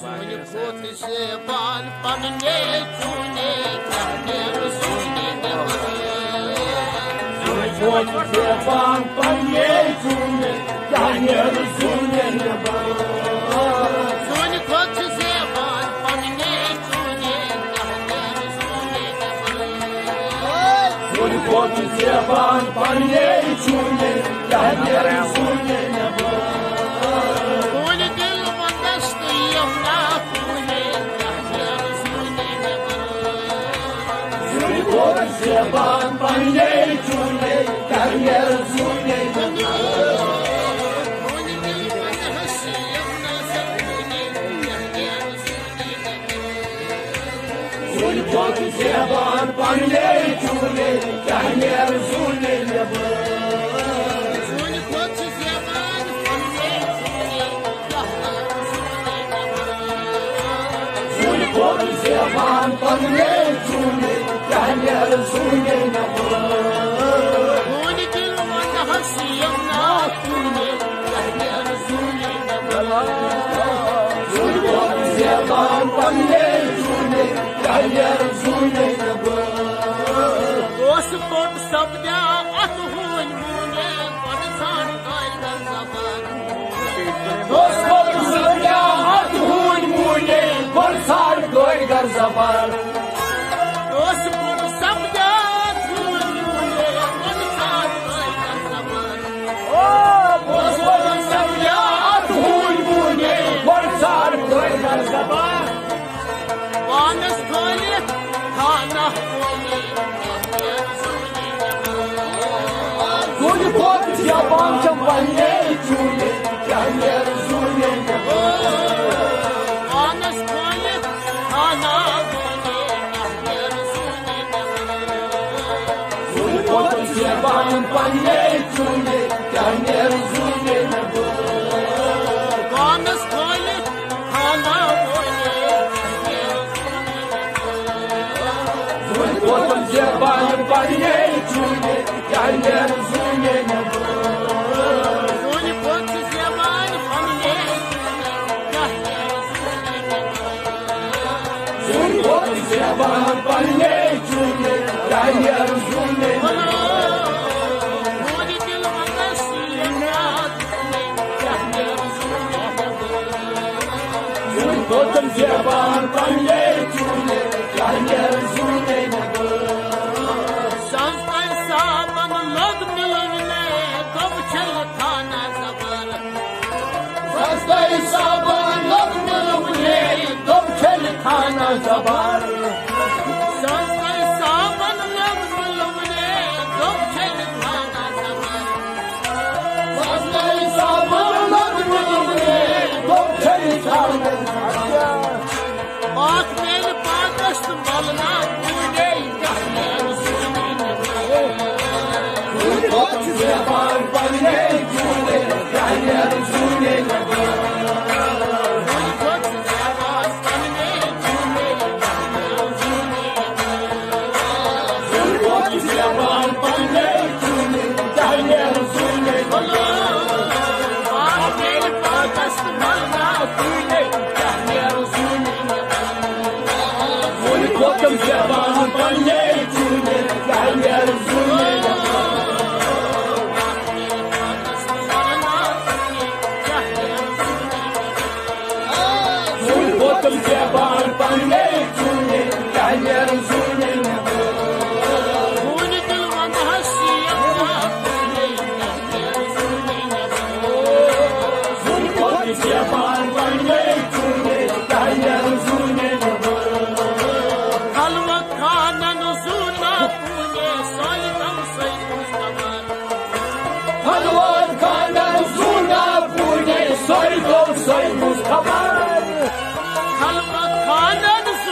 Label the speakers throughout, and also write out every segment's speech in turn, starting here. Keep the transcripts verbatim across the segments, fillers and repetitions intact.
Speaker 1: Soy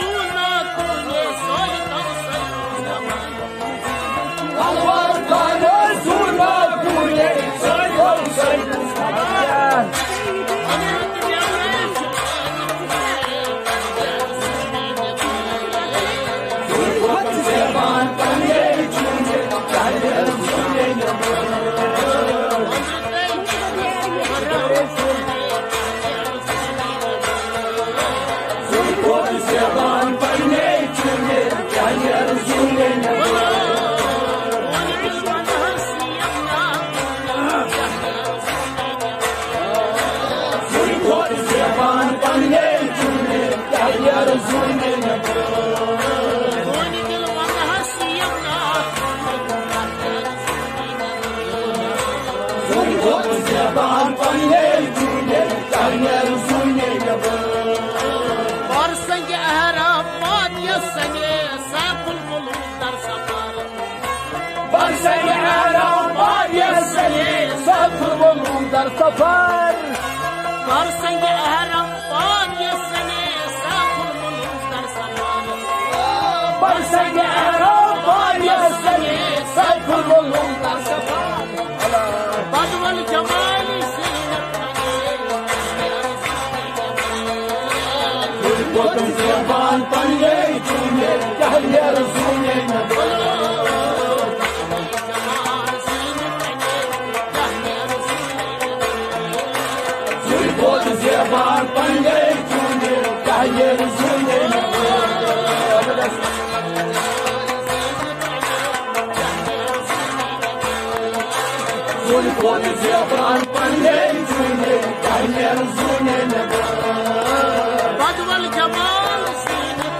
Speaker 1: पन्ने चूने यार सुने न
Speaker 2: कोनी दिल मन हसियम ना
Speaker 1: सुन को जबान पन्ने चूने यार सुने न
Speaker 2: और संग अहराम मादिया संगे साकुल मुलूक दर सफर
Speaker 1: पर संग अहराम मादिया संगे साकुल मुलूक दर सफर
Speaker 2: और संग अहराम मादिया संगे साकुल मुलूक दर सफर
Speaker 1: पर संग अहराम मादिया संगे साकुल मुलूक दर सफर
Speaker 2: बदवल जमाली सीनत
Speaker 1: कोतम जबान पन्ने चूने यार सुने न कोतम जबान पन्ने चूने यार सुने न कोतम जबान पन्ने चूने यार सुने न
Speaker 2: बदवल जमाल सीनत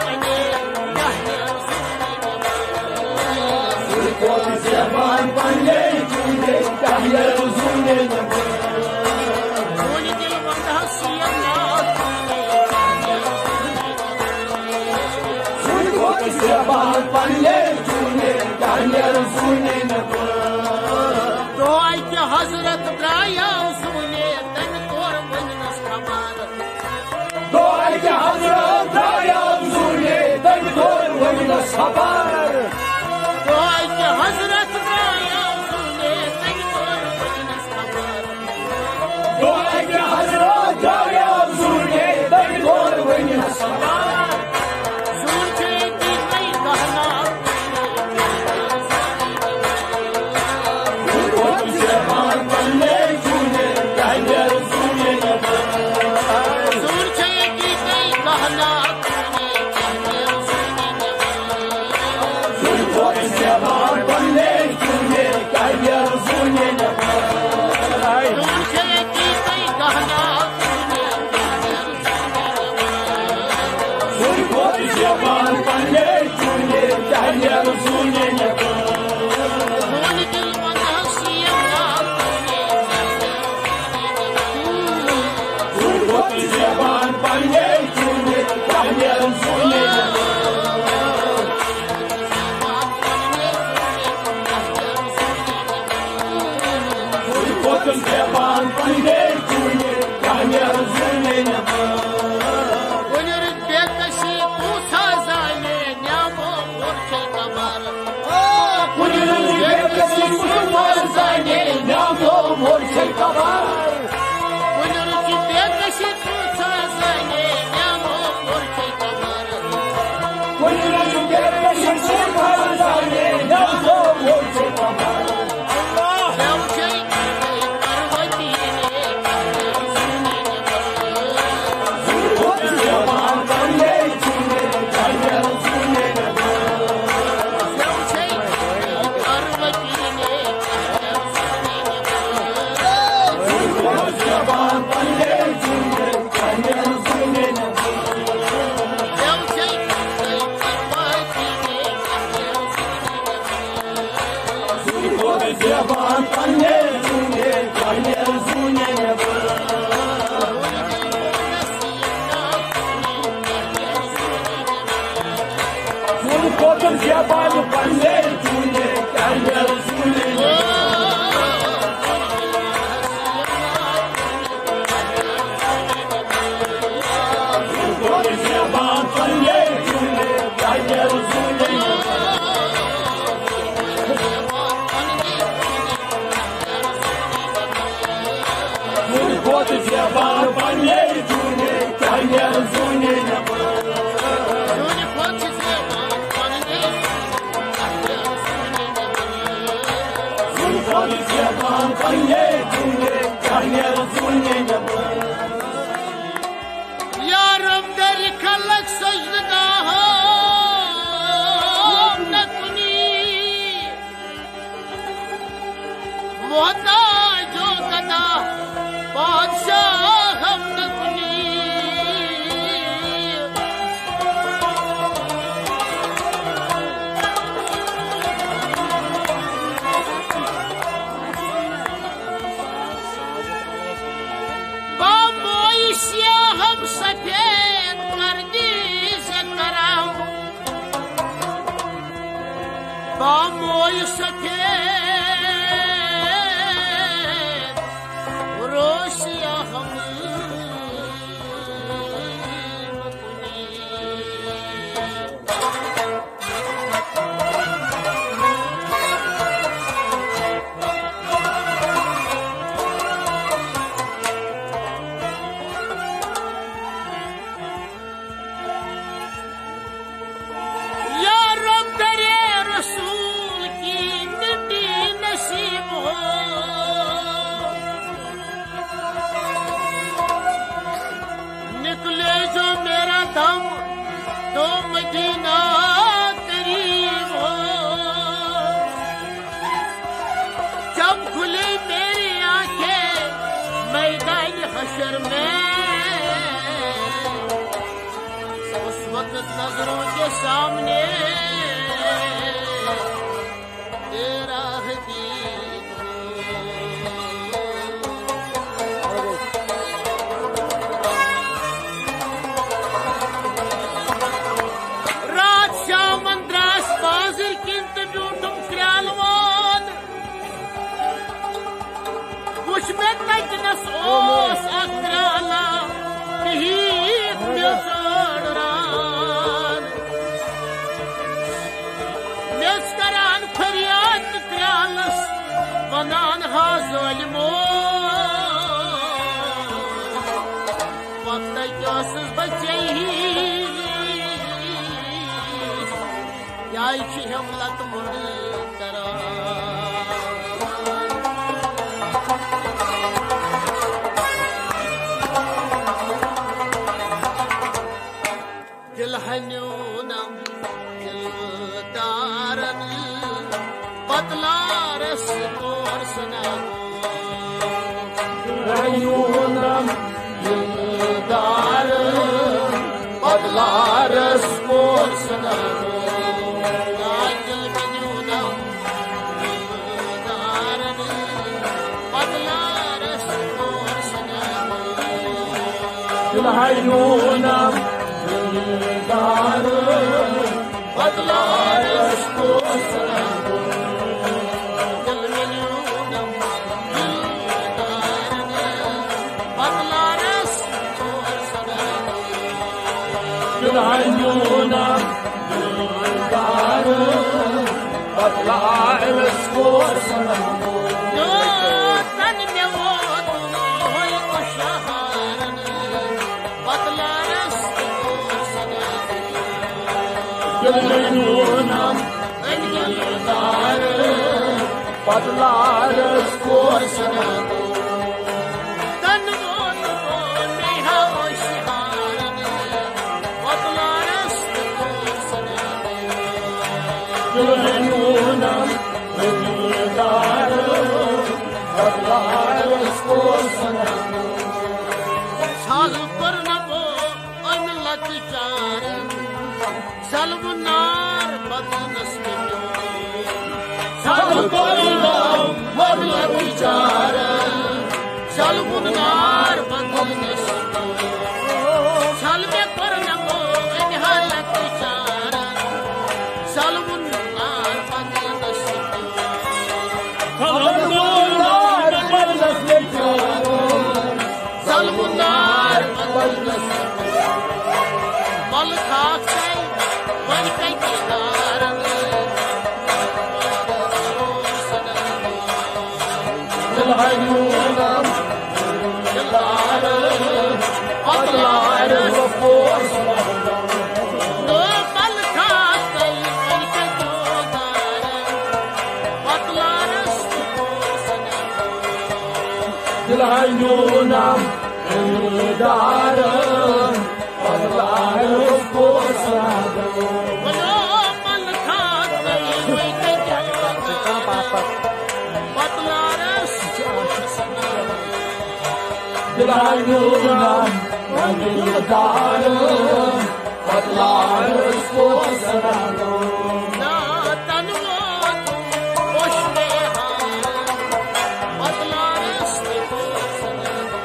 Speaker 1: कोतम जबान पन्ने चूने यार सुने न
Speaker 2: कोनी दिल मन हसियम ना
Speaker 1: कोतम जबान पन्ने चूने यार सुने न
Speaker 2: तो आई के हजरत द्राया सुने तन तोर वजनस खबर
Speaker 1: तो आई के हजरत आया सुने तन तोर वजनस खबर
Speaker 2: तो आई के हजरत द्राया सुने तन तोर वजनस खबर
Speaker 1: तो आई के हजरत आया सुने तन तोर वजनस खबर
Speaker 2: सुन के दी कई कहना
Speaker 1: कोतम जबान पन्ने चूने यार सुने न
Speaker 2: सुन के दी कई कहना
Speaker 1: कोतम जबान पन्ने चूने यार सुने न
Speaker 2: सुन के दी कई कहना
Speaker 1: कोतम जबान पन्ने चूने यार सुने न
Speaker 2: कोनी दिल मन हसियम ना
Speaker 1: कोतम जबान पन्ने चूने यार सुने न कोतम जबान पन्ने चूने यार सुने न
Speaker 2: कोनी बेकशी पूछा जाने न्यामो मोर्चे कबर
Speaker 1: बेकसी कुमार जाने नामो मोर्चे कबार
Speaker 2: कोनी बेकशी पूछा जाने न्यामो मोर्चे कबर
Speaker 1: बेकसी कुमार जाने नामो मोर्चे कबार
Speaker 2: देवचे पार्वती ने
Speaker 1: कोतम जबान पन्ने चूने यार सुने न
Speaker 2: देवचे पार्वती ने
Speaker 1: कोतम जबान पन्ने चूने यार सुने न
Speaker 2: देवचे पार्वती ने
Speaker 1: कोतम जबान पन्ने चूने यार सुने न कोतम जबान पन्ने चूने यार सुने न कोतम जबान पन्ने चूने यार सुने न कोतम जबान पन्ने चूने यार सुने न
Speaker 2: सुन खोज से माने
Speaker 1: कोतम जबान पन्ने चूने यार सुने न
Speaker 2: यारम दर खलक सजदगाह नकुनी मोहताज जो कदा बादशाह हम नकुनी सफेद रोशिया हम तो मदीना करीब हो, जब खुली मेरी आंखें मैदान हशर में, उस वक्त नजरों के सामने तेरा हबीब ओस अक्राला बिहित म्योसोड़रान म्योस्करान फरियाद क्रालस वनान हाजोलिमो वक्त जोसस बच्चे ही याई छी हमलत मुड़ करा दिलहन्यूनम दिलदारन बदलारस मोर सनागो
Speaker 1: दिलहन्यूनम दिलदारन बदलारस मोर सनागो
Speaker 2: दिलहन्यूनम दिलदारन बदलारस मोर सनागो
Speaker 1: दिलहन्यूनम बदलारस मोर सनागो
Speaker 2: दिलहन्यूनम दिलदारन बदलारस मोर सनागो
Speaker 1: दिलहन्यूनम दिलदारन बदलारस मोर सनागो
Speaker 2: तन में वो तुम होय खुशहारन बदलारस मोर सनागो
Speaker 1: दिलहन्यूनम दिलदारन बदलारस मोर सनागो
Speaker 2: तन वो तुम नेहा खुशहारन बदलारस मोर सनागो
Speaker 1: दिलहन्यूनम दिलदारन बदलारस मोर सनागो
Speaker 2: साल पर नबो अमलत चारन सलमुनार बदनस में जो
Speaker 1: साल पर नबो अमलत चारन
Speaker 2: सलमुनार बदनस में सल में पर नबो अमलत चारन सलमुनार बदनस में
Speaker 1: सलमुनार बदनस में
Speaker 2: सलमुनार बदनस मल खाके वन के किनारन
Speaker 1: दिलहन्यूनम दिलदारन बदलारस मोर सनागो
Speaker 2: तो मल खाके वन के किनारन बदलारस मोर सनागो
Speaker 1: दिलहन्यूनम दिलदारन बदलारस मोर सनागो
Speaker 2: वनो मल खाके वन के किनारन बदलारस मोर सनागो
Speaker 1: दिलहन्यूनम दिलदारन बदलारस मोर सनागो
Speaker 2: ना तन वो तुम होश में हारन बदलारस मोर सनागो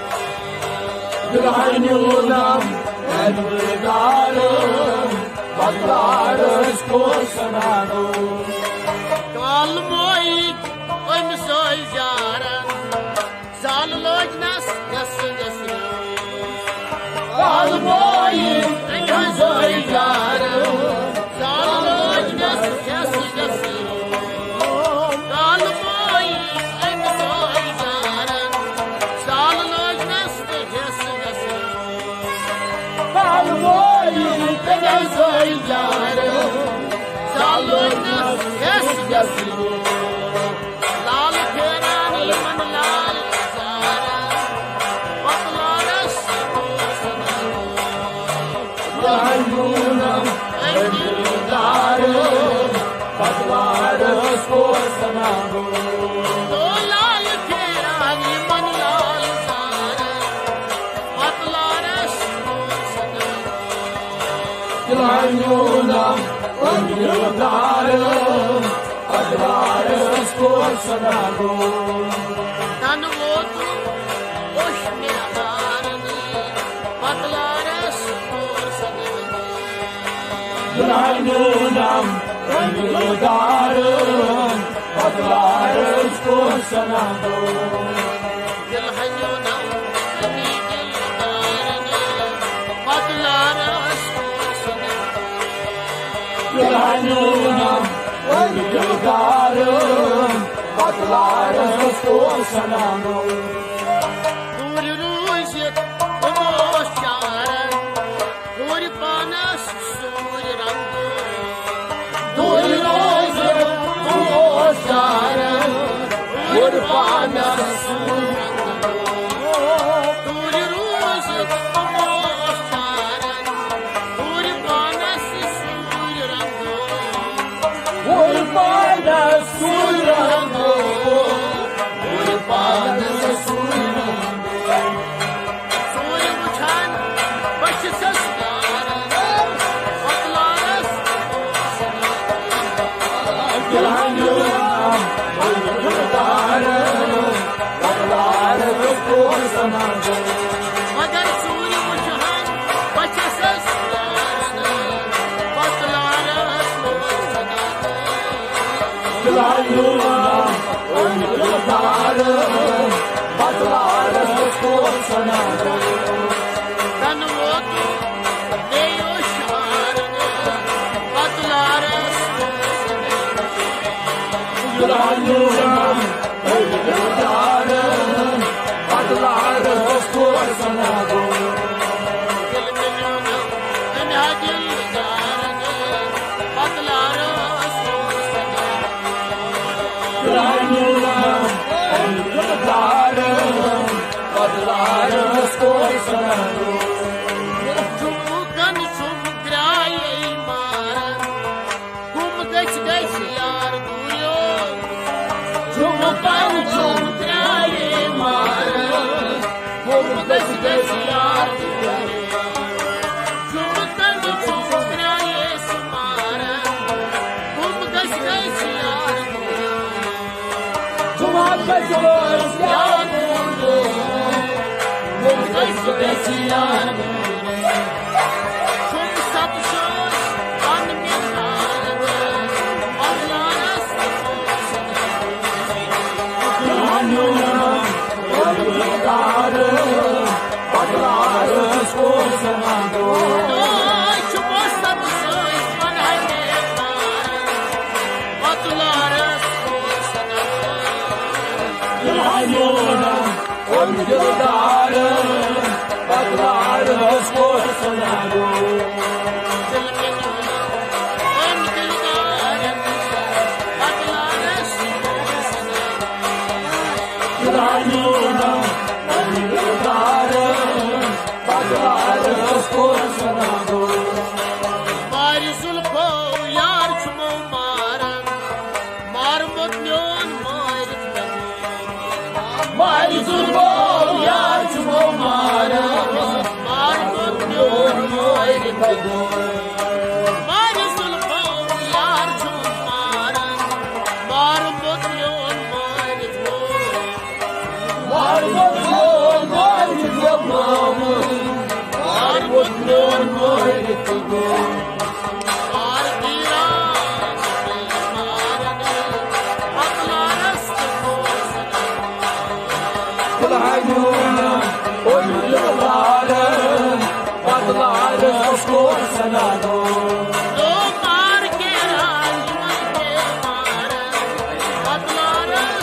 Speaker 1: दिलहन्यूनम दिलदारन बदलारस मोर सनागो
Speaker 2: काल
Speaker 1: Gülhanunam, Güldarım, Patlarız korsanağım.
Speaker 2: Dolal kerani manlal zare, Patlarız korsanağım.
Speaker 1: Gülhanunam, Güldarım, Patlarız korsanağım.
Speaker 2: Tanvotu hoş meharni, Patlarız korsanağım.
Speaker 1: Gülhanunam, Güldarım, Patlarız korsanağım.
Speaker 2: Gülhanunam, Güldarni, Patlarız korsanağım.
Speaker 1: Gülhanunam, Güldarım, Patlarız korsanağım.
Speaker 2: Puri ruzet, pomoş çare, Puri panas sur rango.
Speaker 1: Puri ruzet, pomoş çare, Puri panas sur rango.
Speaker 2: Puri ruzet, pomoş çare, Puri panas sur rango.
Speaker 1: Puri panas sur rango. Puri panas sur rango.
Speaker 2: Suri uçan başı sesler, Patlarız
Speaker 1: Gülhanunam, Güldarım, Patlarız korsanağım.
Speaker 2: Magar suri uçan başı sesler, Patlarız
Speaker 1: Gülhanunam, Güldarım, Patlarız korsanağım.
Speaker 2: Tanvotu neyoşarni, Patlarız
Speaker 1: Gülhanunam, Güldarım, Patlarız korsanağım.
Speaker 2: Gülmenunam, enhadildarni, Patlarız
Speaker 1: Gülhanunam, Güldarım, Patlarız korsanağım.
Speaker 2: Çumukan çumukraye imaran, Kum geç geç yar duruyor.
Speaker 1: Çumukan çumukraye imaran, Kum geç geç yar duruyor.
Speaker 2: Çumukan çumukraye sumaran, Kum geç geç yar duruyor.
Speaker 1: Çumukan çumukraye yar duruyor. Kum geç geç yar duruyor.
Speaker 2: Çum satışız anmindarni, Patlarız
Speaker 1: Gülhanunam, Güldarım, Patlarız korsanağım.
Speaker 2: Ay çubuş satışız anmindarni, Patlarız
Speaker 1: Gülhanunam, Güldarım, Patlarız korsanağım. Gülhanunam, Güldarım, Patlarız korsanağım.
Speaker 2: Marizul ko yar chumo maran, marmot nyon moirit lagu.
Speaker 1: Marizul bol yar çumumaram,
Speaker 2: Marmot nyon moirit lagu.
Speaker 1: Gülhanunam,
Speaker 2: Marizul ko yar chumo maran, marmot nyon moirit lagu.
Speaker 1: Marmut yol moyrit yolumuz, Marmut yol moyrit yolumuz.
Speaker 2: Mar diran marani, Patlarız
Speaker 1: Gülhanunam, Güldarım, Patlarız korsanağım.
Speaker 2: Domar keran manke maran, Patlarız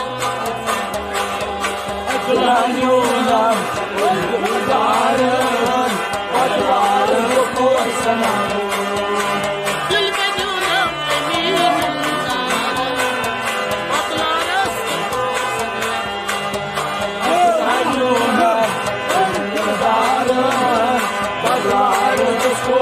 Speaker 1: Gülhanunam, Güldarım, Patlarız korsanağım.
Speaker 2: Gülmenunam eminim Patlarız
Speaker 1: Gülhanunam, Güldarım, Patlarız korsanağım.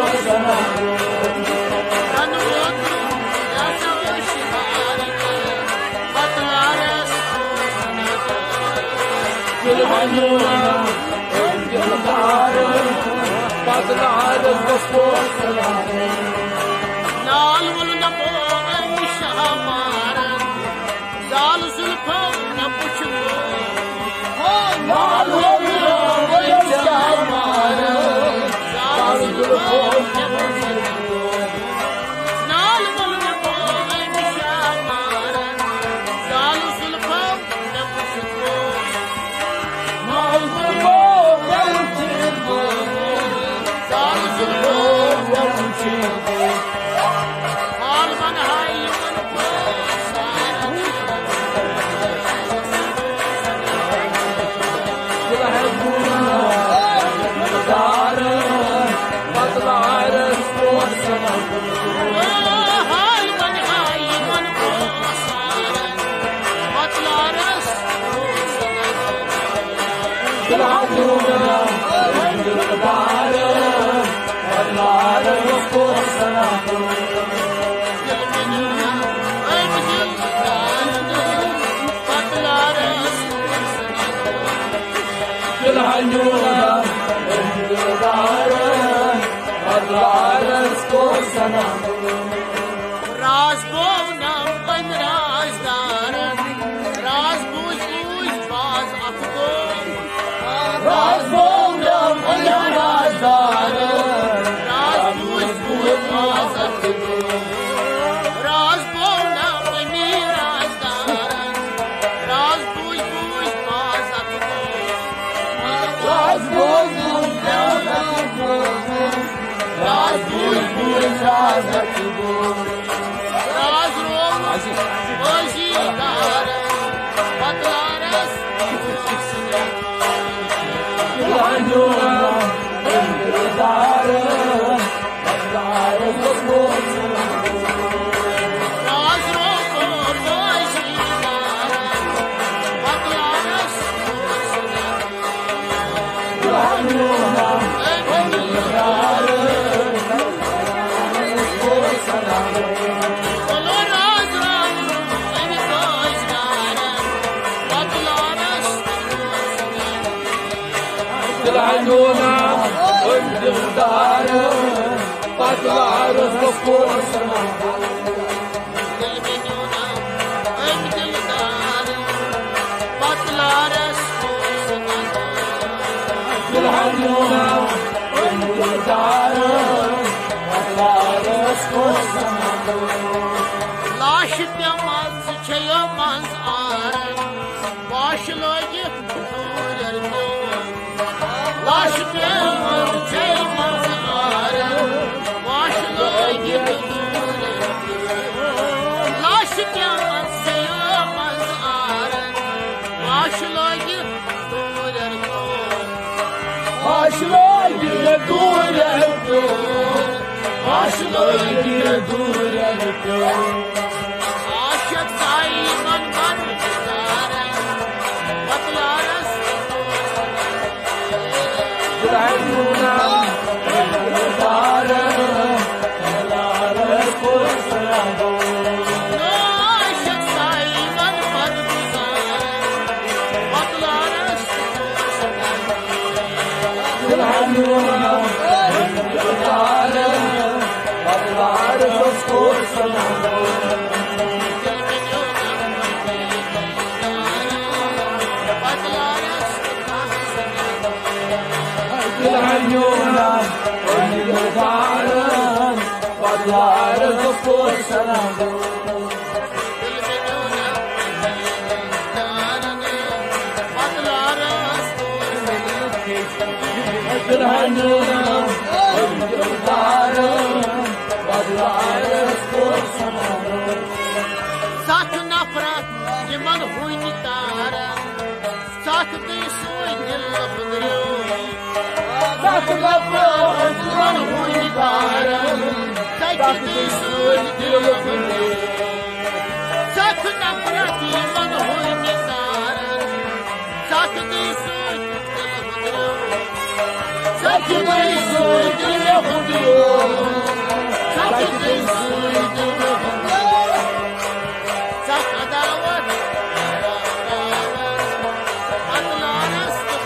Speaker 2: Sakadawat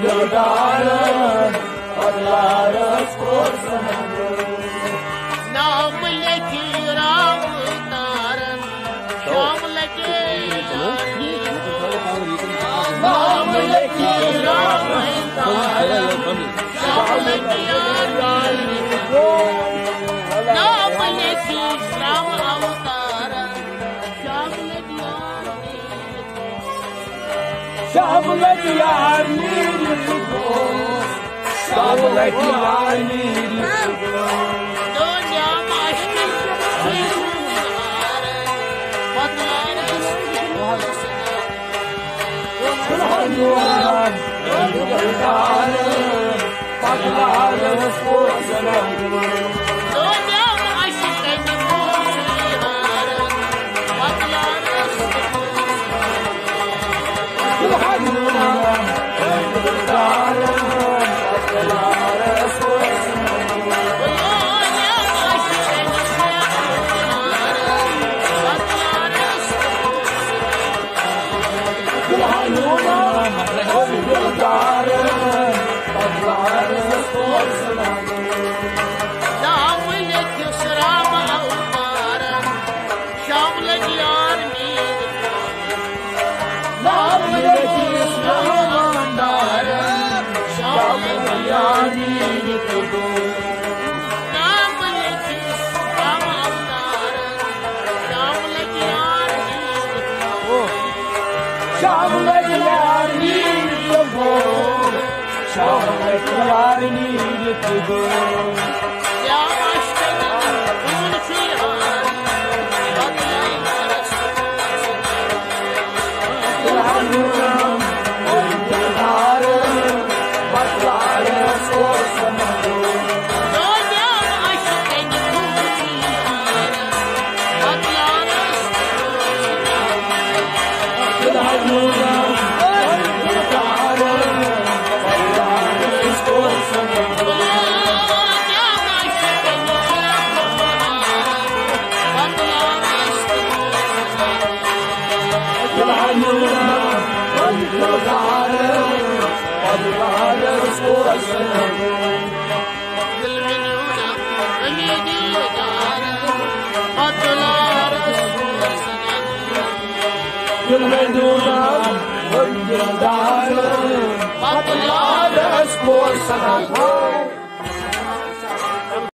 Speaker 1: Dildarın adları korsan
Speaker 2: Nam leki ramdarın Şam leki Nam leki ramdarın Şam leki Nam leki Şam avtarın Şam leki
Speaker 1: Şam'la diyarını Şam'la diyarını
Speaker 2: Dünyam aşkın Şehirdarın Patlarız
Speaker 1: Kırhanduan Dildarın Patlarız korsan
Speaker 2: Dünyam aşkın Şehirdarın Patlarız
Speaker 1: Kırhanduan Dildarın Patlarız korsan Kırhanduan Dildarın Patlarız korsan Şam'la diyarını Şam'la diyarını Kırhanduan Dildarın Patlarız korsan Kırhanduan Dildarın Patlarız korsan Kırhanduan Dildarın Patlarız korsan Kırhanduan Dildarın Patlarız korsan